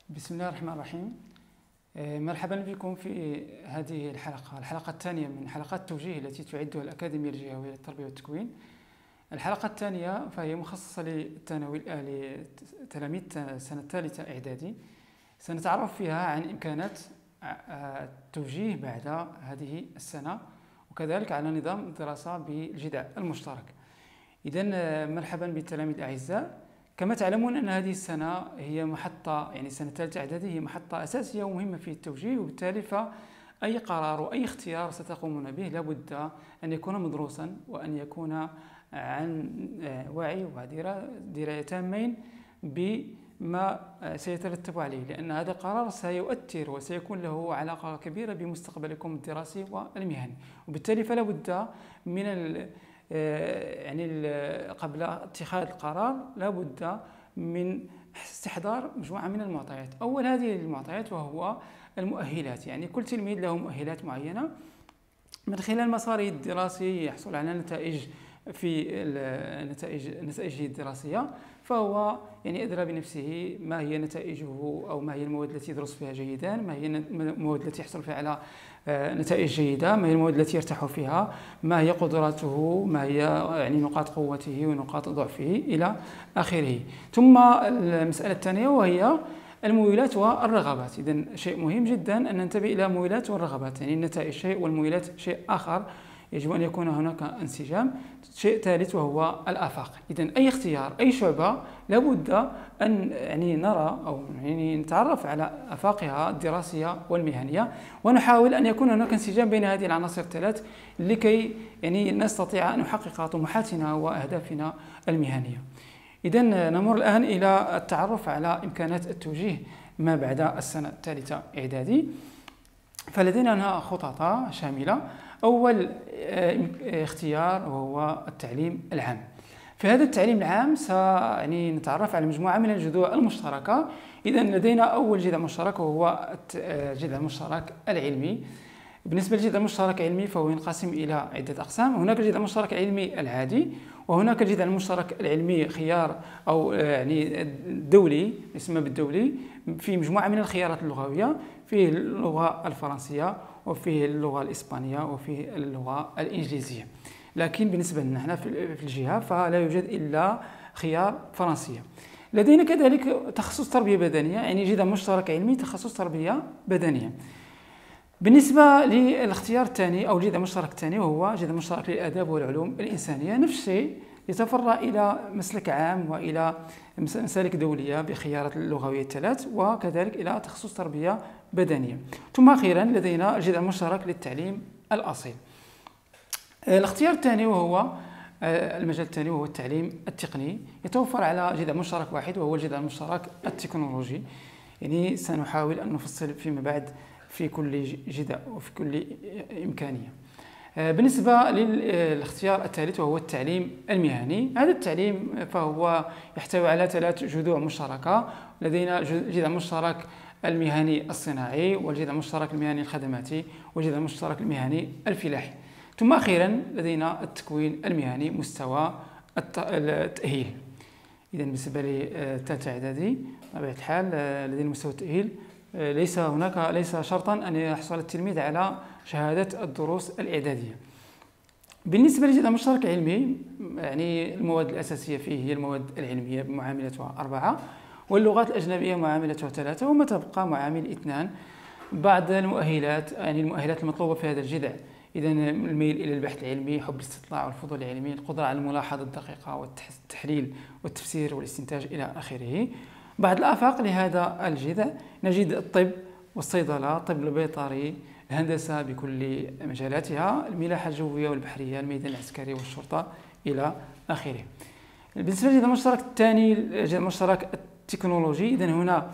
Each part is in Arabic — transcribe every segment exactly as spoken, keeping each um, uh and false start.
بسم الله الرحمن الرحيم. آه، مرحبا بكم في هذه الحلقة الحلقة الثانية من حلقات التوجيه التي تعدها الأكاديمية الجهوية للتربية والتكوين. الحلقة الثانية فهي مخصصة للثانوي لتلاميذ السنة الثالثة إعدادي. سنتعرف فيها عن إمكانات التوجيه بعد هذه السنة، وكذلك على نظام الدراسة بالجدع المشترك. إذن مرحبا بالتلاميذ الأعزاء. كما تعلمون أن هذه السنة هي محطة، يعني سنة ثالثة إعدادي هي محطة أساسية ومهمة في التوجيه، وبالتالي فأي قرار وأي اختيار ستقومون به لابد أن يكون مدروسا وأن يكون عن وعي ودراية تامين بما سيترتب عليه، لأن هذا القرار سيؤثر وسيكون له علاقة كبيرة بمستقبلكم الدراسي والمهني، وبالتالي فلا بد من ال يعني قبل اتخاذ القرار لابد من استحضار مجموعة من المعطيات. أول هذه المعطيات وهو المؤهلات، يعني كل تلميذ له مؤهلات معينة من خلال مساره الدراسي يحصل على نتائج في النتائج نتائجه الدراسية، فهو يعني أدرى بنفسه ما هي نتائجه أو ما هي المواد التي يدرس فيها جيدا، ما هي المواد التي يحصل فيها على نتائج جيدة، ما هي المواد التي يرتاح فيها، ما هي قدراته، ما هي يعني نقاط قوته ونقاط ضعفه إلى آخره. ثم المسألة الثانية وهي الميولات والرغبات. إذن شيء مهم جدا أن ننتبه إلى الميولات والرغبات، يعني النتائج شيء والميولات شيء آخر، يجب أن يكون هناك انسجام. شيء ثالث وهو الآفاق. إذن أي اختيار أي شعبة لابد أن يعني نرى أو يعني نتعرف على آفاقها الدراسية والمهنية، ونحاول أن يكون هناك انسجام بين هذه العناصر الثلاث لكي يعني نستطيع أن نحقق طموحاتنا وأهدافنا المهنية. إذن نمر الآن إلى التعرف على إمكانات التوجيه ما بعد السنة الثالثة إعدادي. فلدينا هنا خطط شاملة. أول اختيار وهو التعليم العام. في هذا التعليم العام سيعني نتعرف على مجموعة من الجذور المشتركة. إذا لدينا أول جذع مشترك وهو الجذع المشترك العلمي. بالنسبة للجذع المشترك العلمي فهو ينقسم إلى عدة أقسام. هناك الجذع المشترك العلمي العادي، وهناك الجذع المشترك العلمي خيار أو يعني الدولي، يسمى بالدولي، في مجموعة من الخيارات اللغوية، فيه اللغة الفرنسية وفيه اللغة الإسبانية وفيه اللغة الإنجليزية. لكن بالنسبة لنا هنا في الجهة فلا يوجد إلا خيار فرنسية. لدينا كذلك تخصص تربية بدنية، يعني جذع مشترك علمي تخصص تربية بدنية. بالنسبة للاختيار الثاني أو الجذع المشترك الثاني وهو جذع مشترك للآداب والعلوم الإنسانية، نفس الشيء يتفرع إلى مسلك عام وإلى مسالك دولية بخيارات اللغوية الثلاث، وكذلك إلى تخصص تربية بدنية. ثم أخيرا لدينا الجذع المشترك للتعليم الأصيل. الاختيار الثاني وهو المجال الثاني وهو التعليم التقني، يتوفر على جذع مشترك واحد وهو الجذع المشترك التكنولوجي. يعني سنحاول أن نفصل فيما بعد في كل جذع وفي كل إمكانية. بالنسبة للاختيار الثالث وهو التعليم المهني، هذا التعليم فهو يحتوي على ثلاث جذوع مشتركة. لدينا جذع مشترك المهني الصناعي، والجذع المشترك المهني الخدماتي، والجذع المشترك المهني الفلاحي. ثم أخيرا لدينا التكوين المهني مستوى التأهيل. إذا بالنسبة للثالثة إعدادي بطبيعة الحال لدينا مستوى التأهيل، ليس هناك ليس شرطا أن يحصل التلميذ على شهادة الدروس الإعدادية. بالنسبة للجذع المشترك العلمي، يعني المواد الأساسية فيه هي المواد العلمية معاملتها أربعة، واللغات الأجنبية معاملتها ثلاثة، وما تبقى معامل اثنان. بعض المؤهلات، يعني المؤهلات المطلوبة في هذا الجذع، إذا الميل إلى البحث العلمي، حب الاستطلاع والفضول العلمي، القدرة على الملاحظة الدقيقة والتحليل والتفسير والاستنتاج إلى آخره. بعض الآفاق لهذا الجذع نجد الطب والصيدلة، الطب البيطري، الهندسة بكل مجالاتها، الملاحة الجوية والبحرية، الميدان العسكري والشرطة إلى آخره. بالنسبة للجذع المشترك الثاني الجذع المشترك التكنولوجي، إذن هنا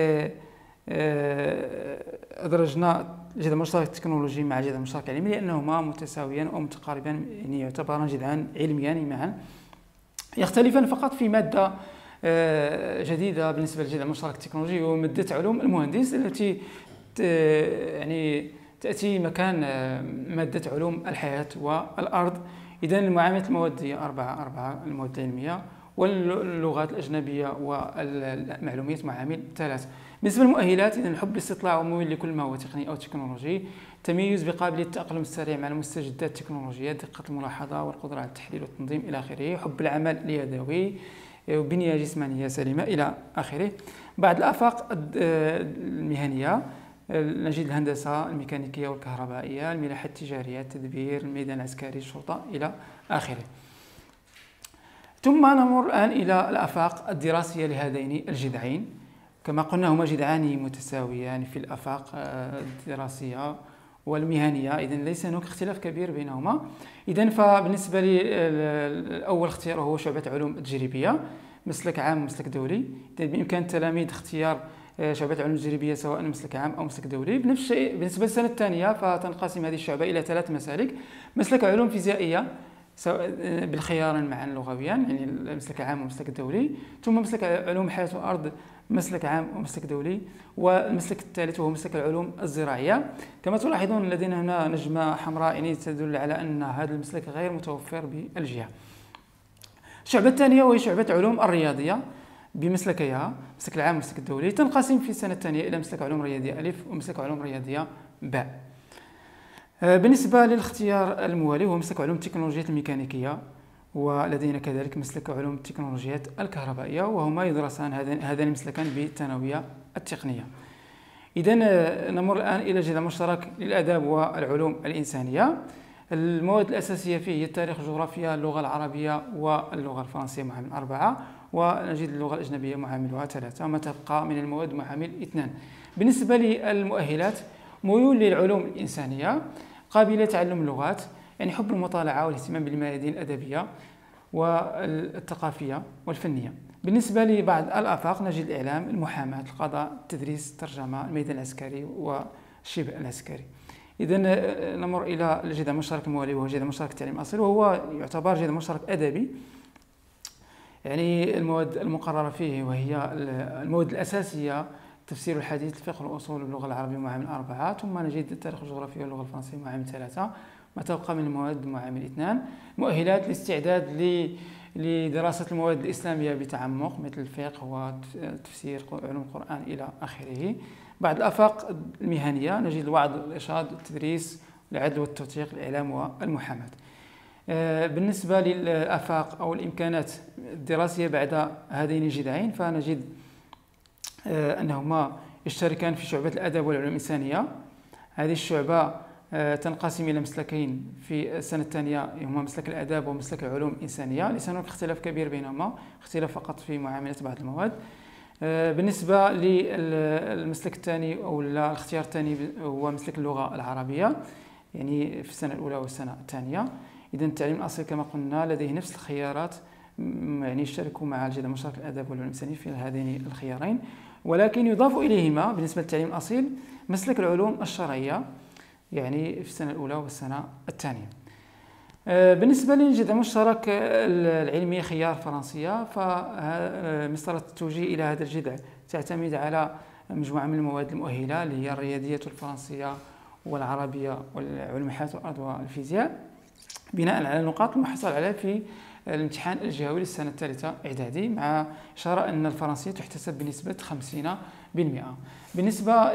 أدرجنا الجذع المشترك التكنولوجي مع الجذع المشترك العلمي لأنهما متساويان أو متقاربان، يعني يعتبران جذعان علميان معا، يختلفان فقط في مادة جديدة بالنسبة للجذع المشترك التكنولوجي، وهو مادة علوم المهندس التي يعني تأتي مكان مادة علوم الحياة والأرض. إذن المعاملات المواد هي أربعة أربعة المواد العلمية، واللغات الأجنبية والمعلومات مع عامل ثلاثة. بالنسبة للمؤهلات، إذا حب الاستطلاع وميول لكل ما هو تقني أو تكنولوجي، تميز بقابلية التأقلم السريع مع المستجدات التكنولوجية، دقة الملاحظة والقدرة على التحليل والتنظيم إلى آخره، حب العمل اليدوي، وبنية جسمانية سليمة إلى آخره. بعض الآفاق المهنية نجد الهندسة الميكانيكية والكهربائية، الملاحة التجارية، التدبير، الميدان العسكري، الشرطة إلى آخره. ثم نمر الآن إلى الآفاق الدراسية لهذين الجذعين. كما قلنا هما جذعان متساويان في الآفاق الدراسية والمهنية، إذن ليس هناك اختلاف كبير بينهما. إذن فبالنسبة للأول اختيار هو شعبة علوم تجريبية، مسلك عام ومسلك دولي. إذن بإمكان التلاميذ اختيار شعبة علوم تجريبية سواء مسلك عام أو مسلك دولي. بنفس الشيء بالنسبة للسنة الثانية فتنقسم هذه الشعبة إلى ثلاث مسالك: مسلك علوم فيزيائية سواء بالخيارين معا لغويا، يعني المسلك عام ومسلك دولي، ثم مسلك علوم حياة الأرض مسلك عام ومسلك دولي، والمسلك الثالث وهو مسلك العلوم الزراعية. كما تلاحظون لدينا هنا نجمة حمراء يعني تدل على أن هذا المسلك غير متوفر بالجهة. الشعبة الثانية وهي شعبة علوم الرياضية بمسلكيها، مسلك العام والمسلك الدولي، تنقسم في السنة الثانية إلى مسلك علوم رياضية ألف ومسلك علوم رياضية باء. بالنسبة للاختيار الموالي هو مسلك علوم التكنولوجيات الميكانيكية، ولدينا كذلك مسلك علوم التكنولوجيات الكهربائية، وهما يدرسان هذان المسلكان بالثانوية التقنية. إذن نمر الآن إلى جذع مشترك للآداب والعلوم الإنسانية. المواد الأساسية فيه هي التاريخ، الجغرافيا، اللغة العربية واللغة الفرنسية معامل أربعة، ونجد اللغة الأجنبية معاملها ثلاثة، وما تبقى من المواد معامل اثنان. بالنسبة للمؤهلات، ميول للعلوم الإنسانية، قابلة تعلم اللغات، يعني حب المطالعة والاهتمام بالميادين الأدبية والثقافية والفنية. بالنسبة لبعض الآفاق نجد الإعلام، المحاماة، القضاء، التدريس، الترجمة، الميدان العسكري وشبه العسكري. إذا نمر إلى الجذع المشترك الموالي وهو جذع مشترك التعليم الأصيل، وهو يعتبر جذع مشترك أدبي، يعني المواد المقررة فيه وهي المواد الأساسية: التفسير والحديث، الفقه والأصول، واللغة العربية معامل أربعة، ثم نجد التاريخ والجغرافيا واللغة الفرنسية معامل ثلاثة، ما تبقى من المواد معامل اثنان. مؤهلات الاستعداد لدراسة المواد الإسلامية بتعمق مثل الفقه والتفسير، علوم القرآن إلى آخره. بعض الآفاق المهنية نجد الوعظ، الإرشاد، التدريس، العدل والتوثيق، الإعلام والمحاماة. بالنسبة للآفاق أو الإمكانات الدراسية بعد هذين الجذعين فنجد أنهما يشتركان في شعبة الأدب والعلوم الإنسانية. هذه الشعبة تنقسم إلى مسلكين في السنة الثانية، هما مسلك الآداب ومسلك العلوم الإنسانية، ليس هناك اختلاف كبير بينهما، اختلاف فقط في معاملة بعض المواد. بالنسبة للمسلك الثاني أو الاختيار الثاني هو مسلك اللغة العربية، يعني في السنة الأولى والسنة الثانية. إذن التعليم الأصيل كما قلنا لديه نفس الخيارات، يعني يشتركوا مع الجذع المشترك الآداب والعلوم الإنسانية في هذين الخيارين، ولكن يضاف إليهما بالنسبة للتعليم الأصيل مسلك العلوم الشرعية، يعني في السنة الأولى والسنة الثانية. بالنسبة للجذع المشترك العلمي خيار فرنسية، فمسطرة التوجيه إلى هذا الجذع تعتمد على مجموعة من المواد المؤهلة اللي هي الرياضية والفرنسية والعربية والعلوم حياة الأرض والفيزياء، بناء على النقاط المحصل عليها في الامتحان الجهوي للسنة الثالثة إعدادي، مع إشارة أن الفرنسية تحتسب بنسبة خمسين بالمئة. بالنسبة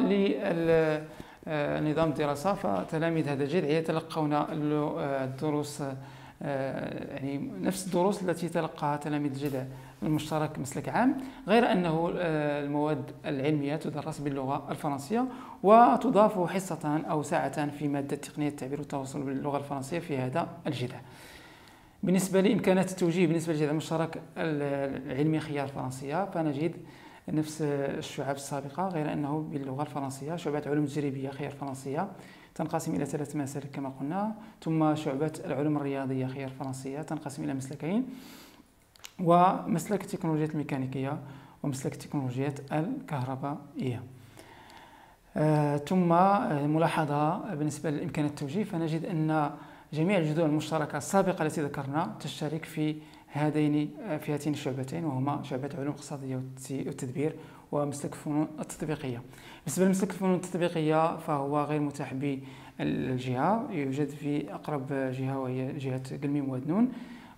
لنظام الدراسة فتلاميذ هذا الجذع يتلقون الدروس، يعني نفس الدروس التي تلقاها تلاميذ الجذع المشترك مسلك عام، غير أنه المواد العلمية تدرس باللغة الفرنسية، وتضاف حصة أو ساعة في مادة تقنية التعبير والتواصل باللغة الفرنسية في هذا الجذع. بالنسبة لإمكانات التوجيه بالنسبة للجذع المشترك العلمي خيار فرنسية، فنجد نفس الشعب السابقة غير أنه باللغة الفرنسية. شعبة علوم تجريبية خيار فرنسية تنقسم إلى ثلاث مسالك كما قلنا، ثم شعبة العلوم الرياضية خيار فرنسية تنقسم إلى مسلكين، ومسلك التكنولوجيات الميكانيكية ومسلك التكنولوجيات الكهربائية. آه ثم ملاحظة بالنسبة لإمكانات التوجيه، فنجد أن جميع الجذور المشتركة السابقة التي ذكرنا تشترك في هذين في هاتين الشعبتين، وهما شعبة العلوم الاقتصادية والتدبير ومسلك الفنون التطبيقية. بالنسبة لمسلك الفنون التطبيقية فهو غير متاح بالجهة، يوجد في أقرب جهة وهي جهة قلميم ودنون.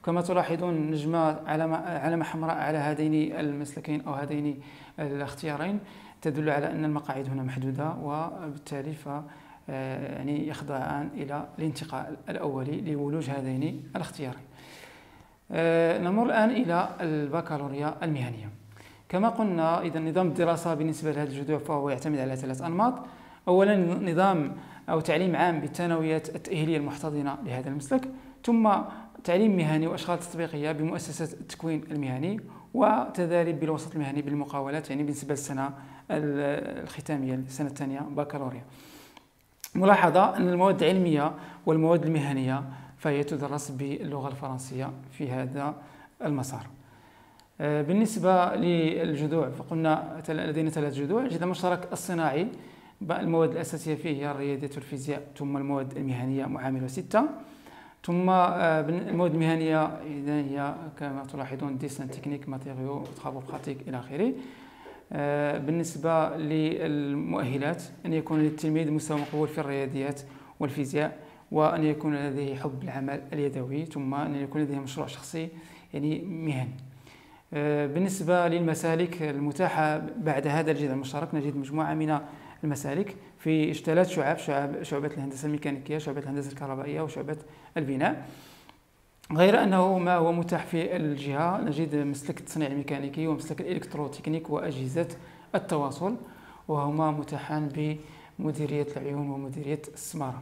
كما تلاحظون نجمة علامة علامة حمراء على هذين المسلكين أو هذين الاختيارين تدل على أن المقاعد هنا محدودة، وبالتالي ف يعني يخضعان إلى الانتقاء الأولي لولوج هذين الاختيارين. نمر الآن إلى البكالوريا المهنية. كما قلنا إذا نظام الدراسة بالنسبة لهذا الجذور فهو يعتمد على ثلاث أنماط. أولا نظام أو تعليم عام بالثانويات التأهيلية المحتضنة لهذا المسلك، ثم تعليم مهني وأشغال تطبيقية بمؤسسة التكوين المهني، وتدريب بالوسط المهني بالمقاولات يعني بالنسبة للسنة الختامية السنة الثانية بكالوريا. ملاحظة أن المواد العلمية والمواد المهنية فهي تدرس باللغة الفرنسية في هذا المسار. بالنسبة للجذوع فقلنا لدينا ثلاث جذوع. الجذع المشترك الصناعي المواد الأساسية فيه هي الرياضيات والفيزياء، ثم المواد المهنية معاملة ستة، ثم المواد المهنية إذا هي كما تلاحظون ديسان تكنيك ماتيريو ترافو براتيك إلى آخره. بالنسبة للمؤهلات أن يكون للتلميذ مستوى مقبول في الرياضيات والفيزياء، وأن يكون لديه حب العمل اليدوي، ثم أن يكون لديه مشروع شخصي يعني مهني. بالنسبة للمسالك المتاحة بعد هذا الجذع المشترك نجد مجموعة من المسالك في ثلاث شعب شعب شعبة الهندسة الميكانيكية، شعبة الهندسة الكهربائية، وشعبة البناء. غير أنه ما هو متاح في الجهة نجد مسلك التصنيع الميكانيكي ومسلك الإلكتروتكنيك وأجهزة التواصل، وهما متاحان بمديرية العيون ومديرية السمارة.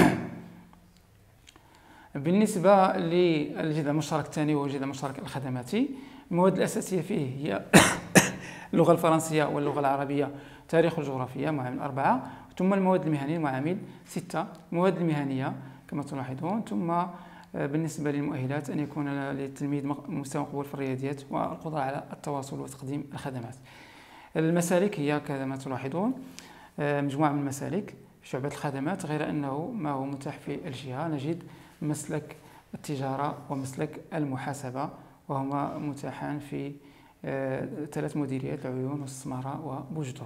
بالنسبة للجذع المشترك الثاني وهو الجذع المشترك الخدماتي، المواد الأساسية فيه هي اللغة الفرنسية واللغة العربية، تاريخ الجغرافيا معامل أربعة، ثم المواد المهنية معامل ستة. المواد المهنية كما تلاحظون. ثم بالنسبة للمؤهلات أن يكون للتلميذ مستوى مقبول في الرياضيات والقدرة على التواصل وتقديم الخدمات. المسالك هي كما تلاحظون مجموعة من المسالك في شعبة الخدمات، غير أنه ما هو متاح في الجهة نجد مسلك التجارة ومسلك المحاسبة، وهما متاحان في ثلاث مديريات العيون والسمارة وبوجدور.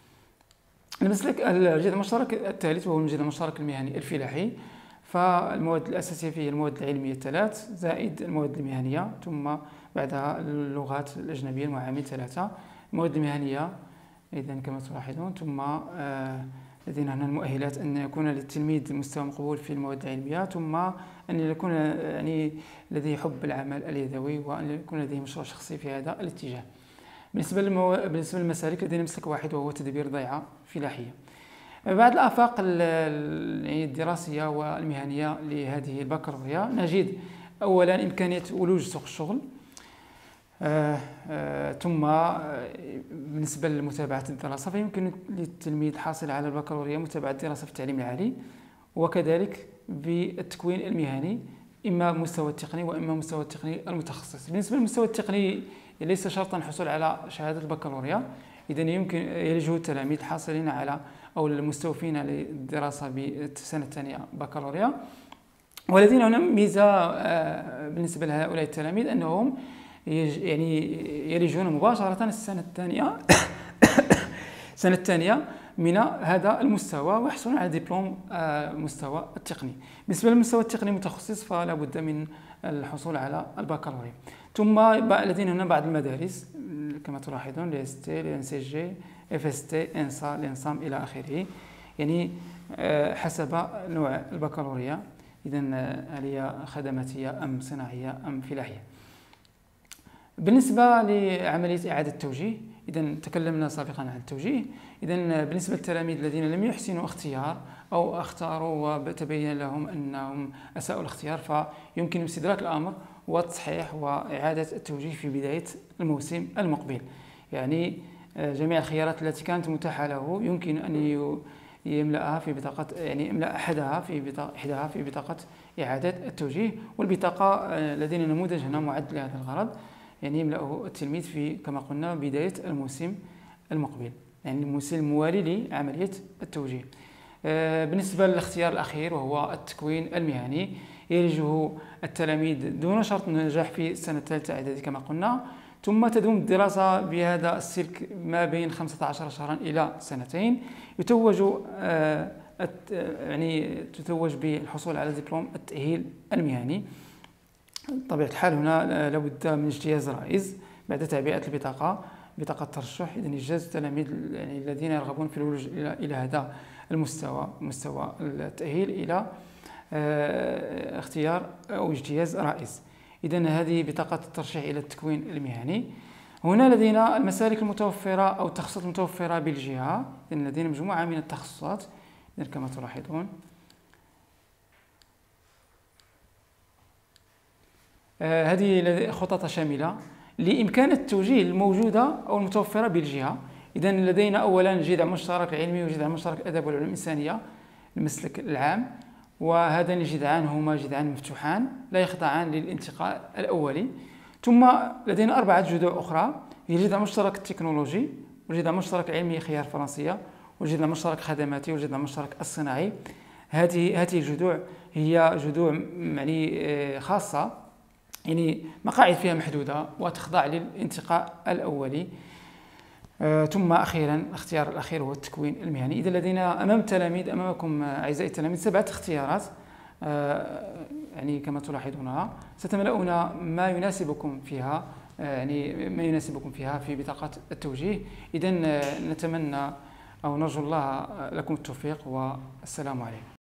المسلك الجذع المشترك الثالث وهو الجذع المشترك المهني الفلاحي، فالمواد الأساسية فيه المواد العلمية الثلاث زائد المواد المهنية، ثم بعدها اللغات الأجنبية المعامل ثلاثة. المواد المهنية إذن كما تلاحظون. ثم لدينا هنا المؤهلات أن يكون للتلميذ مستوى مقبول في المواد العلمية، ثم أن يكون يعني لديه حب العمل اليدوي، وأن يكون لديه مشروع شخصي في هذا الاتجاه. بالنسبة للمو... بالنسبة للمسالك لدينا مسلك واحد وهو تدبير ضيعة فلاحية. بعد الآفاق الدراسية والمهنية لهذه البكالوريا نجد أولا إمكانية ولوج سوق الشغل، آه آه ثم آه بالنسبة لمتابعة الدراسة فيمكن للتلميذ الحاصل على البكالوريا متابعة الدراسة في التعليم العالي، وكذلك بالتكوين المهني إما مستوى التقني وإما مستوى التقني المتخصص. بالنسبة للمستوى التقني ليس شرطا الحصول على شهادة البكالوريا، إذن يمكن يلجه التلاميذ الحاصلين على أو المستوفين للدراسة بالسنة الثانية بكالوريا. ولدينا هنا ميزة بالنسبة لهؤلاء التلاميذ أنهم يعني يلجون مباشرة السنة الثانية السنة الثانية من هذا المستوى ويحصلون على دبلوم مستوى التقني. بالنسبة للمستوى التقني المتخصص فلا بد من الحصول على البكالوريا. ثم لدينا هنا بعض المدارس كما تلاحظون لي اس تي، لي ان سي جي، اف اس تي، انسا، لانسام الى اخره، يعني حسب نوع البكالوريا، اذا هل هي خدماتيه ام صناعيه ام فلاحيه. بالنسبه لعمليه اعاده التوجيه، اذا تكلمنا سابقا عن التوجيه. اذا بالنسبه للتلاميذ الذين لم يحسنوا اختيار او اختاروا وتبين لهم انهم اساءوا الاختيار فيمكن استدراك الامر والتصحيح واعاده التوجيه في بدايه الموسم المقبل. يعني جميع الخيارات التي كانت متاحه له يمكن ان يملأها في بطاقه، يعني يملأ احدها في بطاقه احداها في بطاقه اعاده التوجيه. والبطاقه لدينا نموذج هنا معد لهذا الغرض، يعني يملأه التلميذ في كما قلنا بدايه الموسم المقبل، يعني الموسم الموالي لعمليه التوجيه. بالنسبه للاختيار الاخير وهو التكوين المهني، يلجه التلاميذ دون شرط النجاح في السنه الثالثه اعدادي كما قلنا، ثم تدوم الدراسه بهذا السلك ما بين خمسة عشر شهرا الى سنتين. يتوج يعني تتوج بالحصول على دبلوم التأهيل المهني. بطبيعة الحال هنا لابد من اجتياز رائز بعد تعبئة البطاقة، بطاقة الترشح. إذن إجازة التلاميذ يعني الذين يرغبون في الولوج إلى إلى هذا المستوى، مستوى التأهيل إلى اه اختيار أو اجتياز رائز. إذن هذه بطاقة الترشيح إلى التكوين المهني. هنا لدينا المسالك المتوفرة أو التخصصات المتوفرة بالجهة. إذن لدينا مجموعة من التخصصات إذن كما تلاحظون. آه هذه خطط شاملة لإمكان التوجيه الموجودة أو المتوفرة بالجهة. إذن لدينا أولا جذع مشترك علمي وجذع مشترك الأدب والعلوم الإنسانية المسلك العام، وهذان الجذعان هما جذعان مفتوحان لا يخضعان للانتقاء الأولي. ثم لدينا أربعة جذوع أخرى، هي الجذع المشترك التكنولوجي والجذع المشترك العلمي خيار فرنسية والجذع المشترك خدماتي والجذع المشترك الصناعي. هذه هذه الجذوع هي جذوع يعني خاصة، يعني مقاعد فيها محدودة وتخضع للانتقاء الأولي. آه، ثم أخيرا الاختيار الأخير هو التكوين المهني. إذا لدينا أمام التلاميذ أمامكم أعزائي التلاميذ سبعة اختيارات، آه، يعني كما تلاحظونها ستملؤون ما يناسبكم فيها، آه، يعني ما يناسبكم فيها في بطاقة التوجيه. إذن آه، نتمنى أو نرجو الله لكم التوفيق، والسلام عليكم.